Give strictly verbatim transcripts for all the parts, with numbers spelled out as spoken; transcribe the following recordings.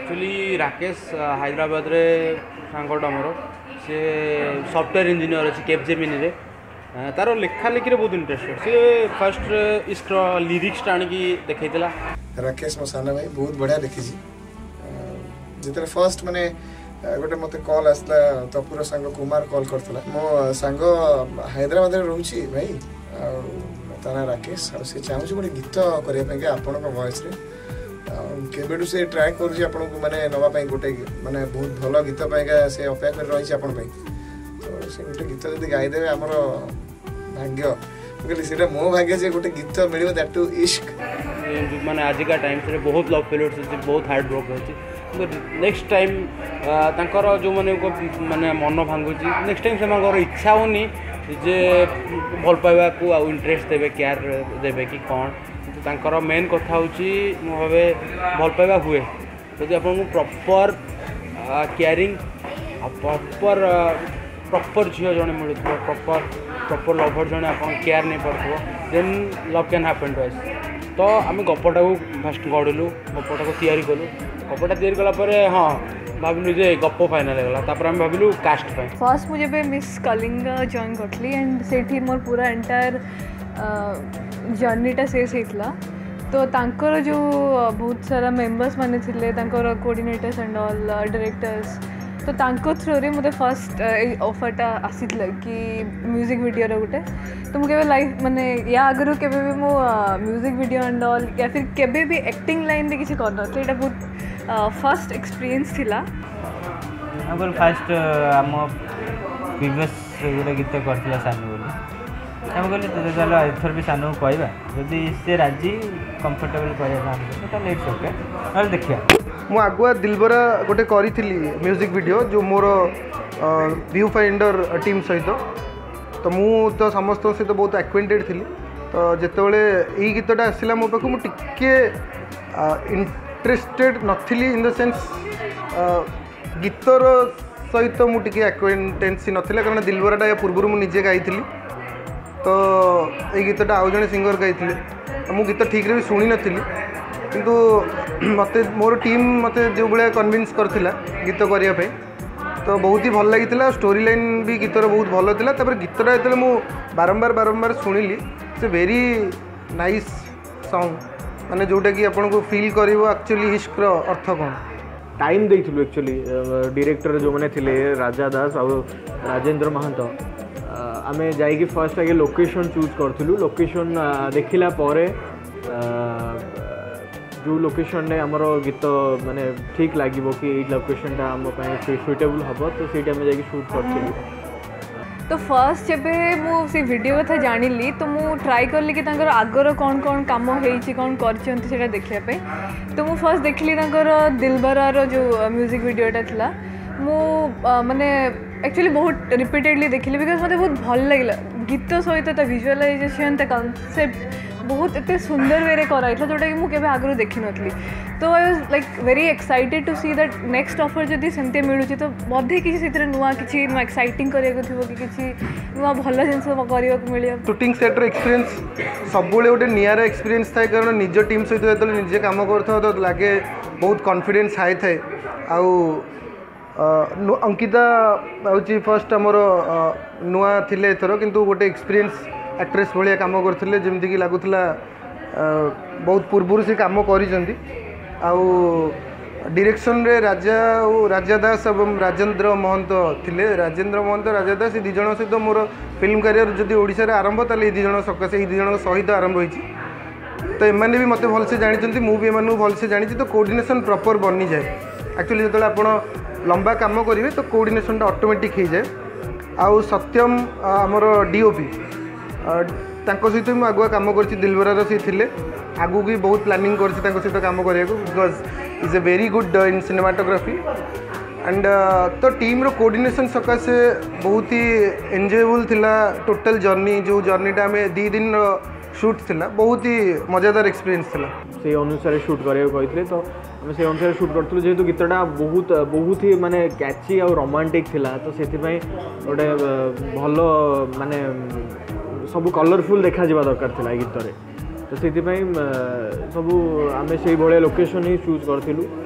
Actually Rakesh Hyderabad रे सांगटा मोर सी software engineer अच्छी केपजेमिनी रे तार लेखा लेखी बहुत इंटरेस्ट सी फर्स्ट इस्क लिरिक्स आनिकी देखा राकेश मो साना भाई बहुत बढ़िया लिखी जितने फर्स्ट माने गोटे मत कॉल आसला तपुर सांग कुमार कॉल करता मो सांग हैदराबाद रोचे भाई ताना राकेश से चाहूँ गोटे गीत करने आपण वॉइस केबेठू से ट्राए करुँच आपको माने नवापाई गोटे माने बहुत भल गीत पाइका से अपेक्षा कर रही आपण तो से गोटे गीत जब गाईदेवे आमर भाग्य कहली मो भाग्य से गोटे गीत मिल दैट टू इश्क माने आजिका टाइम से बहुत लव फेलियर्स अच्छे बहुत हार्ड ब्रोक अच्छे नेक्स्ट टाइम तांकर जो माने माने मन भांगुची नेक्स्ट टाइम से इच्छा होनी जे भल पाइबा को आ इंटरेस्ट देवे केयर देवे कि कौन तांकर मेन कथा होची मो भावे भल पाइबा हुए जदि आपन प्रॉपर केयरिंग प्रॉपर प्रॉपर झियो जने मिलुथबो प्रॉपर प्रॉपर लवर जने आपन केयर नहीं करथबो then love can happen to us तो आम गपटा को फास्ट गढ़लु गपटा को तैयारी कलु गपटा तैयारी कला परे हाँ भाविलु जे गप फाइनल गला तापर हम भाविलु कास्ट पे फर्स्ट मुझे बे मिस कलिंगा जॉइन करथली एंड सेठी मोर पूरा एंटायर जर्नीटा शेष होता तो तांकर जो बहुत सारा मेंबर्स माने थिले तांकर कोऑर्डिनेटर्स एंड ऑल डायरेक्टर्स तो तांको थ्रू रे मुझे फर्स्ट ऑफरटा आसीथिला कि म्यूजिक वीडियो रे गोटे तो मुझे लाइफ माने या आगरु केबे भी मो म्यूजिक वीडियो एंड ऑल या फिर केबे भी एक्टिंग लाइन रे किछि करन तो एटा बहुत फर्स्ट एक्सपीरियंस थिला अगर फर्स्ट आम प्रीवियस गोटे गीत करथिला सानू बोली हम कहले तो चल एथर भी सानू कहबा जदि से राजी कंफर्टेबल करबा तो लेट्स ओके और देखिया मु आगुआ दिलबरा गोटे करी म्यूजिक वीडियो जो मोर व्यू फाइंडर टीम सहित तो मु तो समस्त सहित बहुत एक्वेंटेड थी तो जितेबाला यही गीतटा आसला मो पाक मुझे इंटरेस्टेड नथिली इन द सेंस गीतर सहित मुझे एक्वेंटेंसी नाला कारण दिलबराटा या पूर्व मुझे गाई तो ये गीतटा आउ जड़े सिंगर गाई मु गीत ठीक भी शुणी नी किंतु मत मोर टीम मत जो भाया कन्विन्स करथिला गीत करने तो बहुत ही भल लगी स्टोरी लाइन भी गीतर बहुत भल था गीतटा जो मु बारंबार बारंबार शुणिली से वेरी नाइस सॉन्ग माने जोटा कि आपन को फील करिवो एक्चुअली इश्क रो अर्थ कौन टाइम देइथिलु एक्चुअली डायरेक्टर जो माने थिले राजा दास और राजेंद्र महंत आमे जाइकी फर्स्ट आगे लोकेशन चूज करथिलु लोकेशन देखिला परे जो लोकेशन ने आमर गीत माने ठीक लगे कि लोकेशन टा आम सुइटेबल हम तो से जाकि शूट कर तो फर्स्ट जब मुझे वीडियो कथा जानी तो मुझे ट्राई कली कि आगर कौन कौन कम होती कौन कर देखापी तो मुझे फर्स्ट देखली दिलबरार जो म्यूजिक वीडियोटा था मु माने एक्चुअली बहुत रिपीटेडली देखली बिकज मत बहुत भल लगे गीत सहित विजुअलाइजेशन कॉन्सेप्ट बहुत एत सुंदर वे कराई जोटा कि मुझे आगु देखी नी तो I was like very excited to see that next offer जदि सेमती मिलूँ तो बोधे किसी नुआ कि नुआ एक्साइटिंग करा कि नुआ भल जिनस करने मिले शूटिंग सेट एक्सपीरियंस सब गोटे निरा एक्सपीरियंस थाए कारण निज टीम सहित जो निजे कम कर तो लगे बहुत कॉन्फिडेंस हाई थाए आउ अंकिता हूँ फर्स्ट आमर नुआ थिले एथर किंतु गोटे एक्सपीरियंस एक्ट्रेस भाया कम करते जमीक लगुला बहुत पूर्व से कम कर डायरेक्शन रे राजा और राजा दास और राजेंद्र महंत थिले राजेंद्र महंत राजा दास दी जन सहित मोर फिल्म करियर जदि ओडिशा रे आरंभ ताले दी जन सकाशे ये दी जन सहित आरंभ होती तो एमाने भी मते भलसे जानते मुझे एम भलसे जानी तो कोऑर्डिनेशन प्रॉपर बनी जाए एक्चुअली जो आप लंबा काम करेंगे तो कोऑर्डिनेशन ऑटोमेटिक हो जाए आउ सत्यम आमर डीओपी तांको सहित मुझे आगुआ कम कर दिलबरार सी थे आगू भी बहुत प्लानिंग कर सहित कम करने because is a very good in cinematography and तो टीम रो कोऑर्डिनेशन सकाशे बहुत ही एंजॉयबल थिला टोटल जर्नी जो जर्नीटा आम दी दिन शूट थिला बहुत ही मजादार एक्सपीरियंस थिला से अनुसार शूट करियो कहथिले तो हम से अनुसार शूट करथुल जेहेतु गीतटा बहुत बहुत ही माने कैची और रोमांटिक थिला तो सेति पई ओडे भलो माने सब कलरफुल देखा जावा दरकार थिला गीत रे तो से सब आम से भाया लोकेशन ही चूज करूँ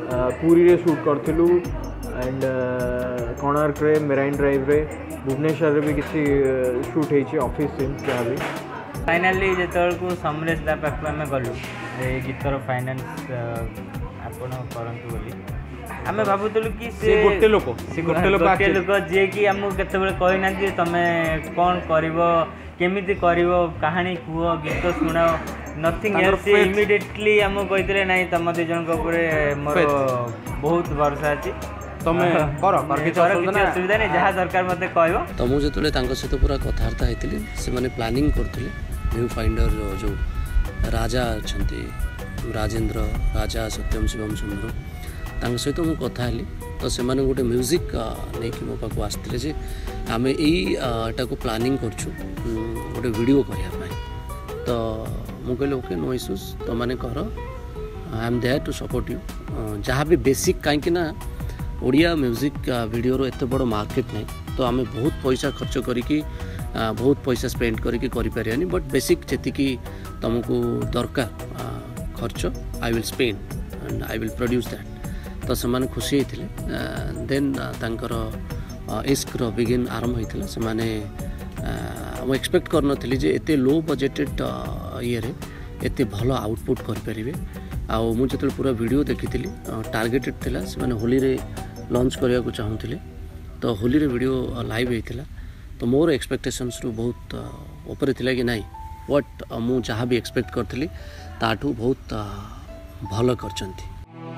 पुरी रे शूट करथिलु एंड कोणार्क रे मेराइन ड्राइव रे भुवनेश्वर रे भी किसी शूट होती ऑफिस सीन्स जहाँ भी फाइनाली जो समरेश दा पाख आम गलु ये गीतर फाइनान्स आपण करंतु बोली आम भावुलु कि से गोटे लोक से गोटे लोक गोटे लोक जी कि आमको केतबेले कहि ना कि तमे कौन करिवो केमिति करिवो कहानी कुह गीत सुनाओ नथिंग एल्स इमिडिएटली आम कहितले नाही तम दे जन को ऊपर मोर बहुत भरोसा अछि तमे कर कर किछ असुविधा नहीं जहाँ दरकार मते कहबो तो मु जतले तांको सहित पूरा कथार्ता हेतिली से माने प्लानिंग करथिले व्यू फाइंडर जो राजा छंती राजेंद्र राजा सत्यम शिवम सुंदर तांको सहित मु कथा हेली तो से माने गोटे म्यूजिक नै कि मो पाको आस्थिले जे आमे एई एटा को प्लानिंग करछु गोटे वीडियो करिया पाई तो मु कहले ओके नो इश्यूज तो माने कर I am there to support you जहाँ भी बेसिक काई कि ना ओडिया म्यूजिक वीडियो रो एत बड़ मार्केट नहीं तो आम बहुत पैसा खर्च करी बहुत पैसा स्पेंड करी करें बट बेसिक जी तुमको दरकार खर्च I will spend and I will produce that तो से खुशी होते देन तांकर इश्क रो बिगिन आरंभ होता से माने मु एक्सपेक्ट कर नथिली जे एते लो बजेटेड ये रे एते भलो आउटपुट कर परिबे आ मु जतल पूरा वीडियो देखी टार्गेटेड थिला से माने होली रे लॉन्च करने को चाहूँले तो होली रे वीडियो लाइव होता तो मोर एक्सपेक्टेशंस रु बहुत ऊपर थिला कि नहीं व्हाट मु जहाँ भी एक्सपेक्ट करथली ताठू बहुत भल करचंती।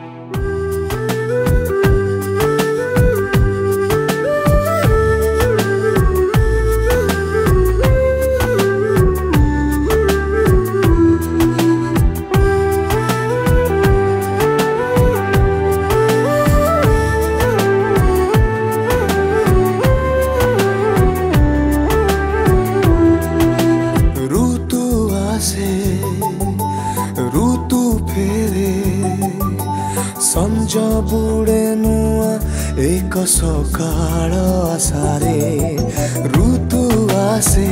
संज बुड़े नुआ एक सकाळ आसारे ऋतु आसे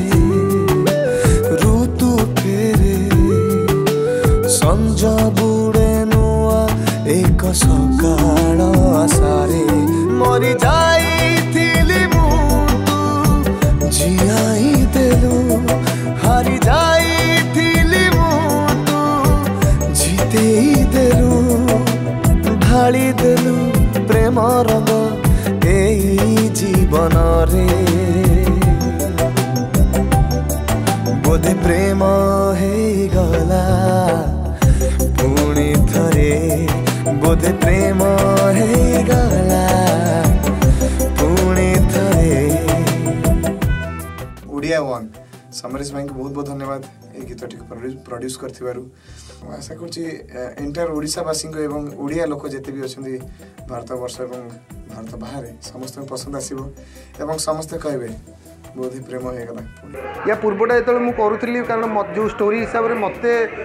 ऋतु फेरे संज बुड़े नुआ एक सकाळ आसारे मरी जाइथिली मु तू जियाई देलु हारी जाइथिली मु तू जीतेई देलु ढाली देलु प्रेम रंग एई जीवन रे बोधे प्रेम हे गला पुणी थरे बोधे प्रेम हे गला पुणी थरे। ओडिया वन समरेश भाई को बहुत बहुत धन्यवाद ये गीतटी प्रोड्यूस कर आशा कर एंटायर ओडिशावासी एवं ओडिया लोक जिते भी अच्छा भारत वर्ष एवं भारत बाहर समस्त पसंद आसो एवं समस्ते कहे बोध प्रेम हो गला या पूर्वटा जो मुझे करूली कारण जो स्टोरी हिसाब से मत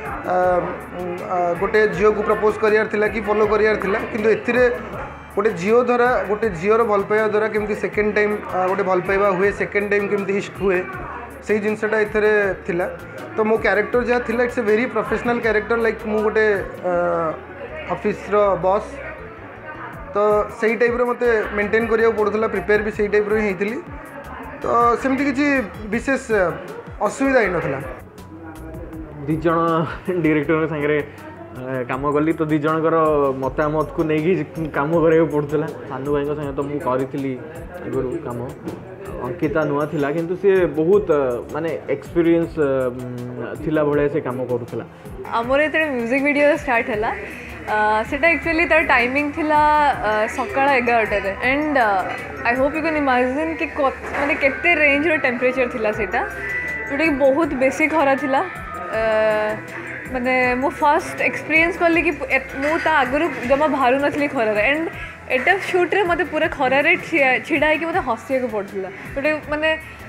गोटे झील को प्रपोज करार कि फॉलो करार कि ए गोटे झील द्वारा गोटे झीर भल पाइबा द्वारा केमती सेकेंड टाइम गोटे भल पाइबा हुए सेकेंड टाइम केमती इश्क हुए से जिनसटा एथरे थिला तो मो कैरेक्टर जहाँ थिला it's a very professional character like मु गोटे ऑफिस रो बॉस तो सही टाइप रो मते मेंटेन करिया पड़ुला प्रिपेयर भी सही टाइप रो ही हेतिली तो सेमती किसी विशेष असुविधा ही नथला दी जण डायरेक्टर संगे काम कली तो दी जनकर मतामत को लेकिन काम करा पड़ूला सानू भाई संगे तो मुझे करी आगु काम अंकिता नुआ थिला किंतु सी बहुत माने एक्सपीरियंस थिला भले से काम करूला आमर ये म्यूजिक वीडियो स्टार्ट है सेटा एक्चुअली तार टाइमिंग थिला सकाळ एगारटे and I hope you can imagine कि माने केते रेंज रो टेम्परेचर थिला सेटा जोटा कि बहुत बेसी खरा थिला माने मु फर्स्ट एक्सपीरियंस कली कि मु ता आगु जमा बाहर नथली खरा एंड एटा शूट रे मते पूरा खरारे छिड़ा है कि मते हसिया को पड़थला गोटे माने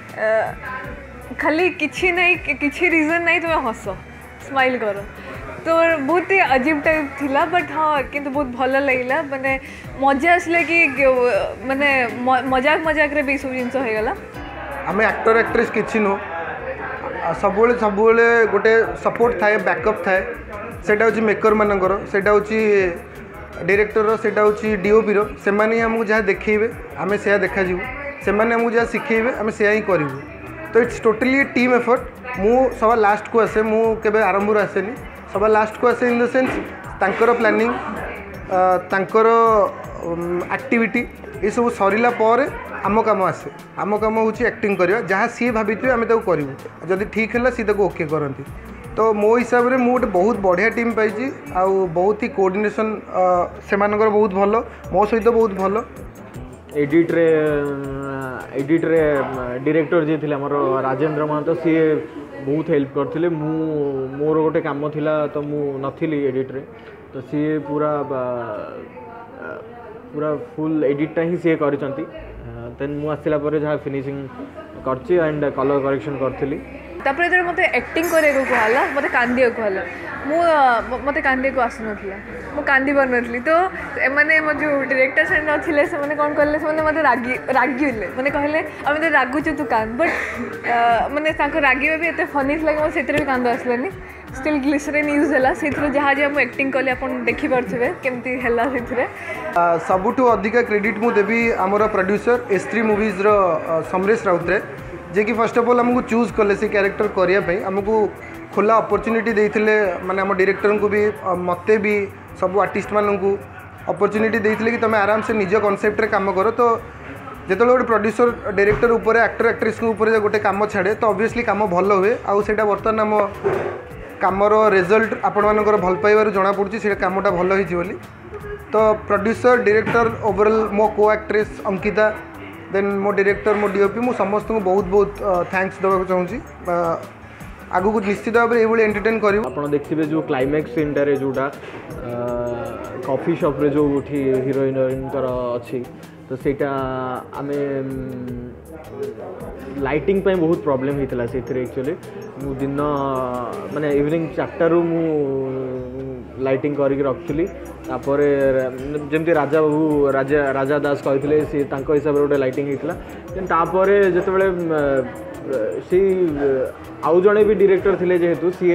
खाली किछि नहीं किछि रीजन नहीं तुम हस स्माइल करो तो बहुत ही अजीब टाइप थिला बट हाँ किंतु बहुत भल लगिला माने मजा आसले कि माने मजाक मजाक रे भी सब जिंस हो गला आमे एक्टर एक्ट्रेस किछि नो सब सब गोटे सपोर्ट थाए बैकअप थाए सेटा होची मेकर मानकर सेटा होची डायरेक्टर से डीओपी रो से आमको जहाँ देखेबे आम से देखा से आमको जहाँ शिखेबे आम से ही करूँ तो इट्स टोटली टीम एफर्ट मु सवा लास्ट को आसे मु केबे आरंभ आसेनी सवा लास्ट को आसे इन द सेंस तांकर प्लानिंग तांकर एक्टिविटी ये सब सरिला पर आम कम आसे आम कम हूँ एक्टिंग करवा जहाँ सी भाभी आम करूँ जदि ठीक है सी ओके करती तो मो हिसाब से मुझे बहुत बढ़िया टीम पाई आउ बहुत ही कोऑर्डिनेशन से बहुत भल मो सहित बहुत भल एडिट रे एडिट रे डायरेक्टर जी थे आमर राजेंद्र महंत सी बहुत हेल्प करते मोर गोटे काम थिला तो मु नथिली एडिट रे तो सी पूरा पूरा फुल एडिटा ही सी करचंती देन मु आसला पर जहाँ फिनिशिंग करची एंड कलर करेक्शन करथिली तापर जो मत एक्टिंग करने कहला मत कांदिया कहला मु मत कांदिया को आसु नथिला मु कांदी पार नथली तो माने मो जो डायरेक्टर से नथिले से माने कोन करले से माने मते रागी रागिले माने कहले आमे तो रागुचु तू कांद बट माने ताको रागिबे भी एते फनी लागे मो सेतरे भी कांद आसलानी स्टिल ग्लिसरीन यूज हैला सेथरो जहा जे मु एक्टिंग करले अपन देखि परथबे केमती हैला सेथरे सबुठु अधिक क्रेडिट मु देबी हमर प्रोड्यूसर एस थ्री मूवीज रो समरेश राउतरे जे कि फर्स्ट ऑफ ऑल हमको चूज कले से कैरेक्टर करने आमको खोला अपॉर्चुनिटी देते माने आम डायरेक्टर को भी मते भी सब आर्टिस्ट मानू अपॉर्चुनिटी देते कि तुम आराम से निज कॉन्सेप्ट रे काम कर तो जिते गोटे प्रोड्यूसर डायरेक्टर उपर एक्टर एक्ट्रेस उपर गोटे काम छाड़े तो ऑब्वियसली काम भल हुए आउ सेटा बर्तमान आम कामर रिजल्ट आपण मानकर भल पाइबार जना पड़ी से कामटा भल होली तो प्रोड्यूसर डायरेक्टर ओवरऑल मो को एक्ट्रेस अंकिता देन मो डायरेक्टर मो डीओपी मु समस्त को बहुत बहुत थैंक्स देवाक चाहूँगी आगु को निश्चित भाव में ये एंटरटेन कर आप देखिए जो क्लाइमैक्स सीन टारे जोटा कॉफी शॉप रे जो हीरोइन अच्छी तो सेटा आमे लाइटिंग पे बहुत प्रॉब्लम होता से एक्चुअली मु दिन माने इवनिंग चार्टारू मु लाइटिंग करके रखी तापर जमती राजा बाबू राजा राजा दास कहते सी हिसाब से गोटे लाइटिंग होता तापर जिते सी आउ जड़े भी डायरेक्टर थे जेहेतु सी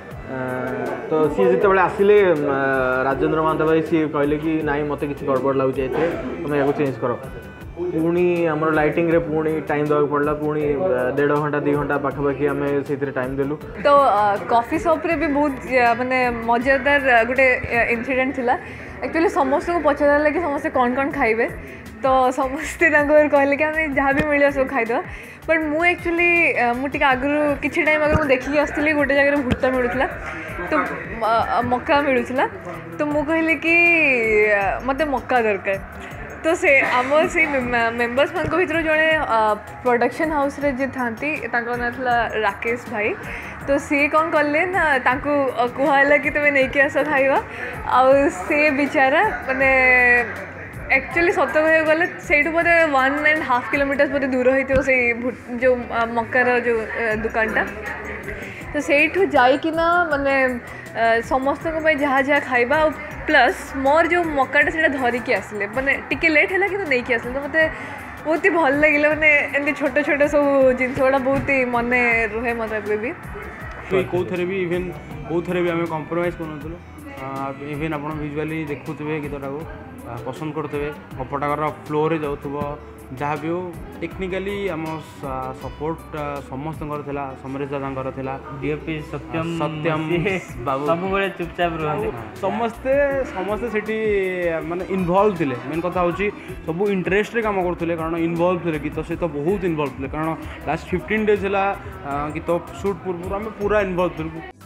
तो सी जिते आसिले राजेंद्र महंत भाई सी कहले कि नाई मत किसी गड़बड़ लगुचे तुम या चेंज कर पुणी आमर लाइटिंग रे पुणी टाइम देवा पड़ा पुणी डेढ़ घंटा दी घंटा पाखापाखि आम से टाइम देलु तो कॉफी शॉप रे भी बहुत माने मजेदार गोटे इनसीडेंट थिला एक्चुअली समस्त को पचारा कि समस्ते कौन कौन खाइबे तो समस्ते कहले कि आम जहाँ भी मिले सब खाईद बट मु एक्चुअली मुझे आगु किसी टाइम आगे मुझे देखिए आसती गोटे जगह भुट्टा मिलूला तो मक्का मिलूला तो मु कहली कि मत मक्का दरकार तो से आम से मेम्बर्स मान भर जड़े प्रोडक्शन हाउस रे जे थांती ना राकेश भाई तो सी कौन कले ना कहला कि तुम्हें नहीं आस खाइबा आ से बेचारा माने एक्चुअली सत कह गले से बोधे वन एंड हाफ किलोमीटर बोधे दूर होती से जो मक्कार जो दुकानटा तो सेठू जाइकिना माने समस्त जहाँ जहाँ खाइबा प्लस मोर जो मक्काटा से धरिकी आसिले माने टिके लेट है कि नहीं आसिले तो मत बहुत ही भल लगे मैंने एमती छोट छोट सब जिनस गुड़ा बहुत ही मन रुहे मतलब भी कौ थे भी इवेन कौ थे भी आम कम्प्रोमाइज करूँ इवेन आप विजुआली देखुवे गीतटा को पसंद करते गपटाकर फ्लो रे जाऊँ जहाँ भी हो टेक्निकाली आम सपोर्ट समस्त समरेश दादा था डीओपी सत्यम सत्यम बाबू सब चुपचाप रुहते समस्ते समस्ते सेठी माने इनवॉल्व थे मेन कथा हूँ सब इंटरेस्ट रे काम करते कारण इनवॉल्व थे गीत सहित बहुत इनवॉल्व थे कारण लास्ट फिफ्टीन डेज है गीत शूट पूर्व आम पूरा इनवॉल्व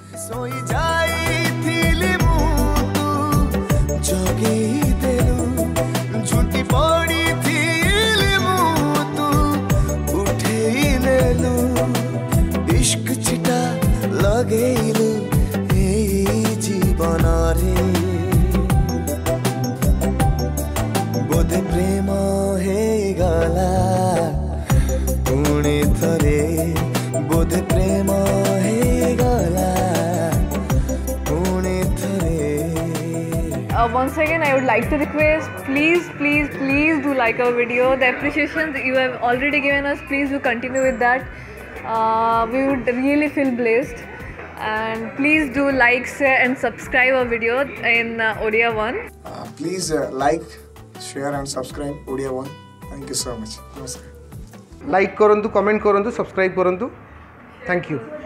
इश्क चिटा लगेलु जीवन रे बोधे प्रेम हे गला पुणी थरे बोधे प्रेम हे गला पुणी थरे Uh, once again, I would like to request, please, please, please do like our video. The appreciation you have already given us, please do continue with that. Uh, we would really feel blessed. And please do like, share and subscribe our video in uh, Odia one. Uh, please like share and subscribe Odia one thank you so much नमस्कार like करूँ comment करूँ subscribe करूँ thank you